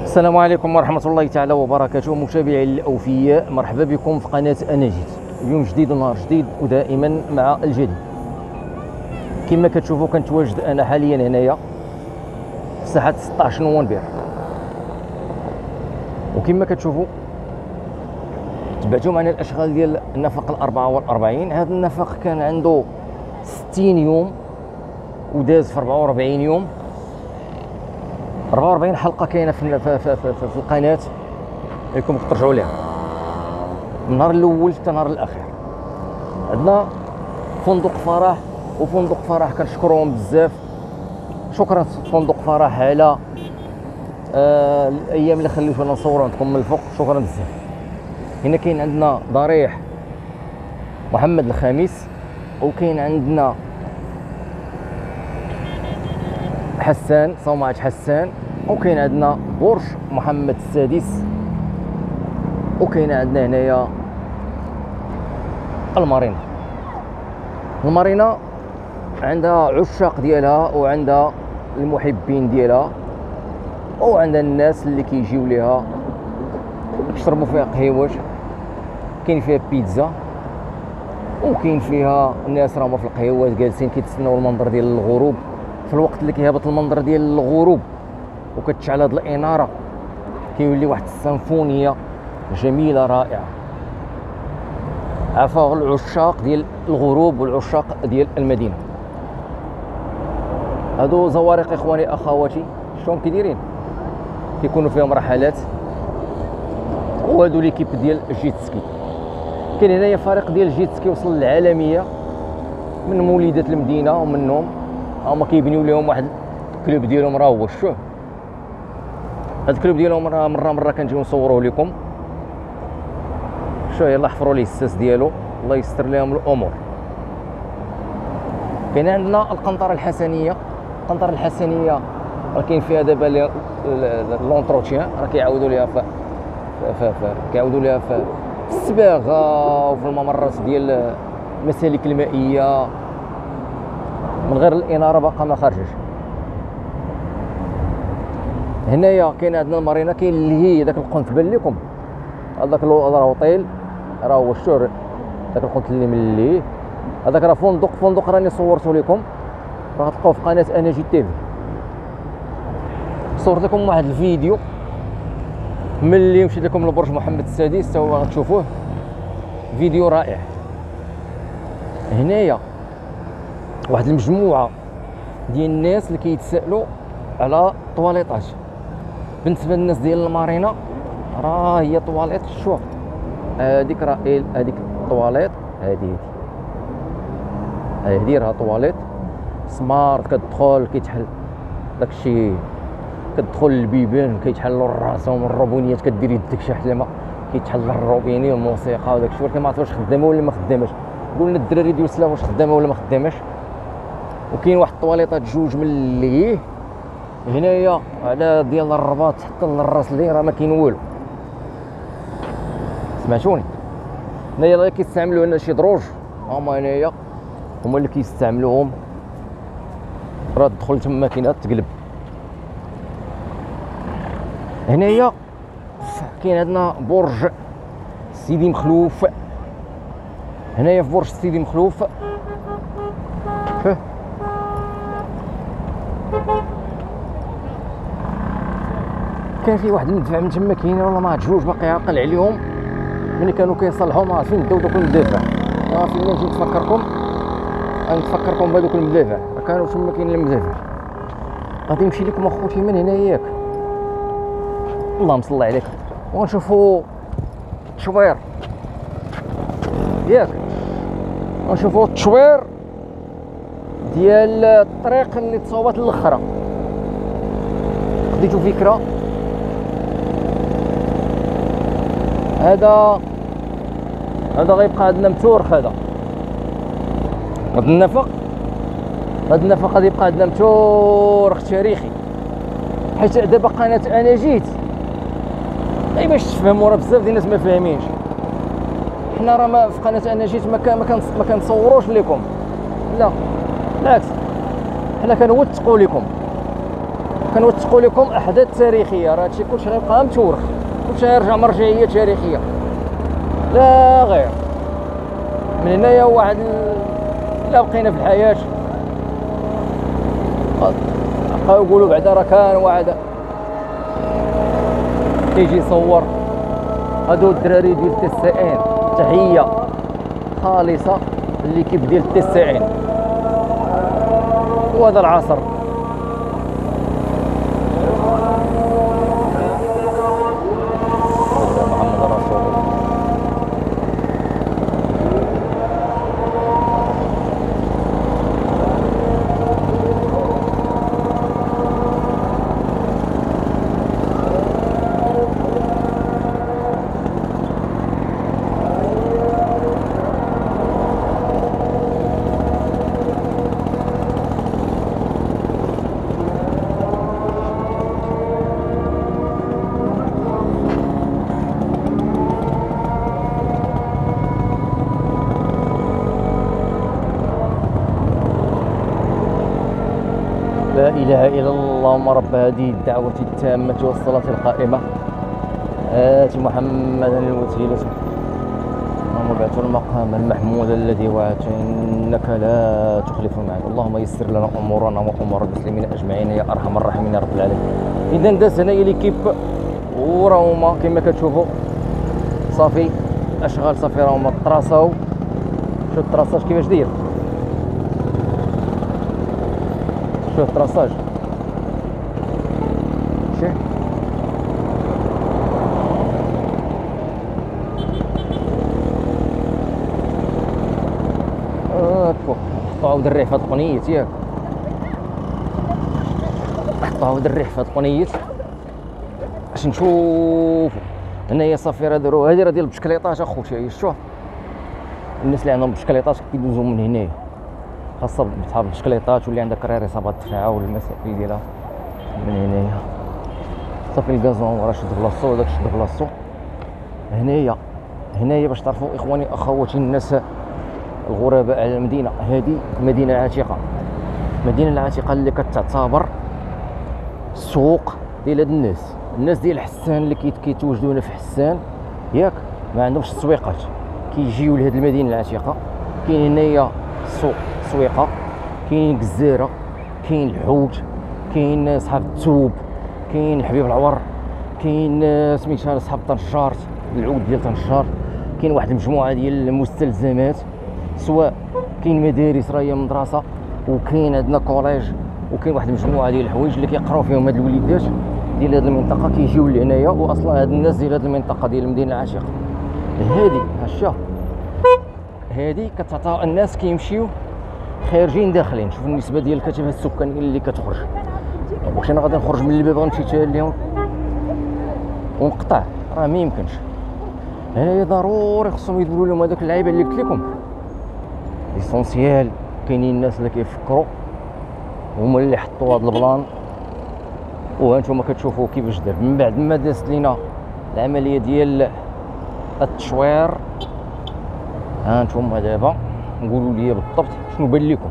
السلام عليكم ورحمة الله تعالى وبركاته. متابعي الأوفياء، مرحبا بكم في قناة أناجيد. اليوم جديد ونهار جديد ودائما مع الجديد. كما كتشوفوا كنتواجد أنا حاليا هنايا في ساحة 16 نوفمبر، وكما كتشوفوا تبعتوا معنا الأشغال ديال النفق 44. هذا النفق كان عنده 60 يوم وداز في 44 يوم. 44 حلقه كاينه في القناه لكم ترجعوا لها من النهار الاول حتى النهار الاخير. عندنا فندق فرح، وفندق فرح كنشكرهم بزاف. شكرا فندق فرح على الايام اللي خليتونا نصوروا عندكم من الفوق، شكرا بزاف. هنا كاين عندنا ضريح محمد الخامس، وكاين عندنا حسان صومعة حسان، وكاين عندنا برج محمد السادس، وكاين عندنا هنايا المارينا. المارينا عندها عشاق ديالها وعندها المحبين ديالها، وعندها الناس اللي كيجيو ليها يشربوا فيها قهيوات. كاين فيها بيتزا، وكاين فيها الناس راهما في القهيوات جالسين كيتسناو المنظر ديال الغروب. في الوقت اللي كيهبط المنظر ديال الغروب وكتشعل هاد الاناره كيولي واحد السيمفونيه جميله رائعه. عفا العشاق ديال الغروب والعشاق ديال المدينه. هادو زوارق اخواني اخواتي، شلون كيديرين؟ كيكونوا فيهم رحلات، وهادو ليكيب ديال الجيت سكي. كاين هنايا فريق ديال الجيت سكي وصل للعالميه من مولدات المدينه، ومنهم هما كيبنيو لهم واحد الكلوب ديالهم. راه هو شوف هاد الكلوب ديالهم راه مره كنجيو نصوروه لكم. شوف يلاه حفروا ليه الساس ديالو، الله يستر لهم الامور. كاين عندنا القنطره الحسنيه. القنطره الحسنيه راه كاين فيها دابا لونتروتيان، راه كيعاودوا ليها كيعاودوا ليها في الصباغه وفي الممرات ديال المسالك المائيه، من غير الاناره باقا ما خرجش. هنايا كاين عندنا المارينا، كاين اللي هي داك القنت بان لكم، هذاك راه طيل، راه هو الشور داك القنت اللي مليه. هذاك راه فندق راني صورته لكم، راه غتلقاوه في قناه اناجيد تيفي. صورت لكم واحد الفيديو ملي مشيت لكم لبرج محمد السادس، هو غتشوفوه فيديو رائع. هنايا واحد المجموعه ديال الناس اللي كيتسائلوا على طواليطات. بالنسبه للناس ديال المارينا راه هي طواليط. شوف هذيك راه هذيك الطواليط، هذه راه طواليط سمارت. كتدخل كيتحل داكشي، كتدخل البيبان كيتحلوا راسهم الروبونيات، كدير يدك شي حلمه كيتحل الروبيني والموسيقى وداكشي. ولكن ما عرفت واش خدامه ولا ما خداماش. قولنا الدراري ديال السلاح واش خدامه ولا ما خداماش. وكاين واحد الطواليطات جوج مليه هنايا على ديال الرباط حتى للراس اللي راه ما كاين والو. سمعتوني؟ هنايا اللي كيستعملوا هنا شي دروج، هما هنايا هما اللي كيستعملوهم. راه تدخل تما كاينه تقلب. هنايا كاين عندنا برج سيدي مخلوف. هنايا في برج سيدي مخلوف كان في واحد المدفع من تما كاين، والله ما عرفت جوج باقي عاقل عليهم ملي كانوا كيصلحوا. ما عرفتش فين داو دوك المدافع. فين نجي نتفكركم بهذوك المدافع، كانوا تما كاين المدافع. غادي نمشي لكم اخوتي من هنا ياك، اللهم صل عليك، ونشوفوا التشوير ياك، ونشوفوا التشوير ديال الطريق اللي تصوبات للاخرى. خديتو فكره؟ هذا غيبقى عندنا متورخ. هذا النفق غادي يبقى عندنا متورخ تاريخي، حيت دابا قناه اناجيد غير باش تفهموا. راه بزاف ديال الناس ما فاهمينش. حنا راه في قناه اناجيد ما كنصوروش لكم، لا بالعكس، حنا كنوثقوا لكم. كنوثقوا لكم احداث تاريخيه، راه هادشي كلشي غيبقى متورخ، كلشي غيرجع مرجعيه تاريخيه لا غير. من هنايا واحد الا بقينا في الحياه بقاو يقولوا بعدا راه كان واحد كيجي يصور. هادو الدراري ديال التسعين، تحيه خالصه ليكيب ديال التسعين وهذا العصر. محمد رسول الله. لا إله إلا الله. اللهم رب هذه الدعوة التامة والصلاة القائمة آت محمدا الوسيلة اللهم ابعث المقام المحمود الذي وعدته إنك لا تخلف الميعاد. اللهم يسر لنا أمورنا وأمور المسلمين أجمعين يا أرحم الراحمين يا رب العالمين. إذا داز هنايا ليكيب وراهما كما كتشوفوا صافي أشغال، صافي راهما طراساو. شوف الطراساج كيفاش داير، شوف الطراساج شوف حطوا عاود الريح في هاد القنيت ياك، حطوا عاود الريح في هاد القنيت باش نشوفوا. هنايا صافي راه داروا هادي راه ديال البشكليطات اخوتي. شوف الناس اللي عندهم بشكليطات كيدوزوا من هنايا، خاصة بصحاب البشكليطات واللي عندك راه رصابات الدفاعة والمسائل ديالها من هنايا. صافي الكازون راه شد بلاصتو وداك شد بلاصتو. هنايا باش تعرفوا اخواني اخواتي الناس الغرباء على المدينة، هذه المدينة العتيقة، المدينة العتيقة اللي كتعتبر السوق ديال هاد الناس ديال حسان اللي كيتواجدوا هنا في حسان ياك، ما عندهمش التسويقات، كيجيو لهاد المدينة العتيقة. كاين هنايا السوق السويقة، كاين الجزيرة، كاين الحوت، كاين صحاب الثوب، كاين حبيب العور، كاين سميتها صحاب طنجار العود ديال طنجار، كاين واحد المجموعة ديال المستلزمات، سواء كاين مدارس راهي مدرسة، وكاين عندنا كوليج، وكاين واحد المجموعة ديال الحوايج اللي كيقراو فيهم هاد الوليدات ديال هاد المنطقة كيجيو لهنايا. واصلا هاد الناس ديال هاد المنطقة ديال المدينة العتيقة هادي هاشا هادي كتعطى الناس كيمشيو خارجين داخلين. شوف النسبة ديال الكثافة السكانية اللي كتخرج. واش انا غادي نخرج من الباب غنمشي حتى ليهم ونقطع؟ راه ما يمكنش. هنايا ضروري خصهم يديروا لهم هذاك اللعيبه اللي قلت لكم ليسونسيال. كاينين الناس اللي كيفكروا هما اللي حطوا هذا البلان، وهانتوما كتشوفوا كيفاش دار. من بعد ما دازت لينا العمليه ديال التشوير، هانتوما دابا نقولوا لي بالضبط شنو بان لكم.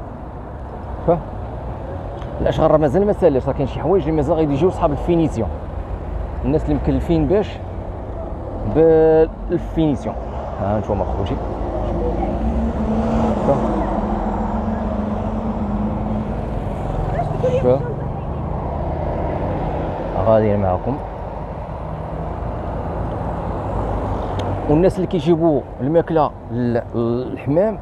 الاشغال راه مازال ما سالش، راه كاين شي حوايج اللي مازال غادي يجيو صحاب الفينيسيون، الناس اللي مكلفين باش بالفينيسيون. ها انتم اخوتي شوف غاديين معكم. والناس اللي كيجيبوا الماكله للحمام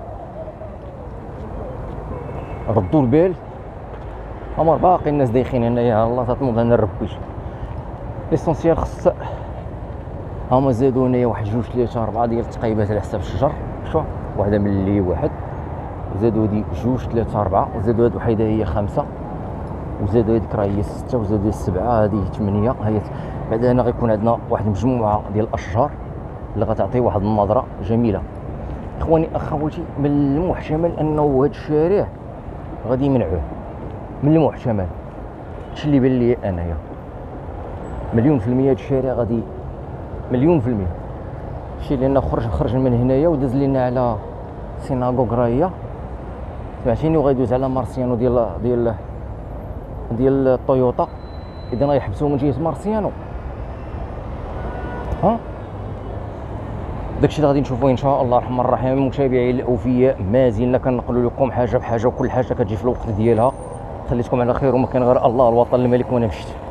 ردوا البال، امر باقي الناس دايخين هنايا. الله تطمض انا الربيش ليسونسيال. خص هما زادوا هنايا واحد 2 3 4 ديال التقيبات على حساب الشجر. شوف واحده من اللي واحد، وزادوا هادي 2 3 4، وزادوا هاد وحيده هي 5، وزادوا هاديك راه هي 6، وزادوا 7، هذه 8. هي بعد هنا غيكون عندنا واحد المجموعه ديال الاشجار اللي غتعطي واحد النظره جميله. اخواني اخواتي من المحتمل انه هاد الشارع غادي يمنعوه، من المحتمل هادشي اللي بان لي انايا 100% هاد الشارع غادي 100%. شي لان خرج من هنايا وداز لينا على سيناغوغ راهي سمعتيني، وغيدوز على مارسيانو ديال ديال الطويوطا، اذا غيحبسوا من جهه مارسيانو. ها داكشي اللي غادي نشوفوه ان شاء الله الرحمن الرحيم. متابعي الاوفياء، ما زلنا كنقلوا لكم حاجه بحاجه، وكل حاجه كتجي في الوقت ديالها. خليتكم على خير، وما كان غير الله، الوطن الملك، وانا مشيت.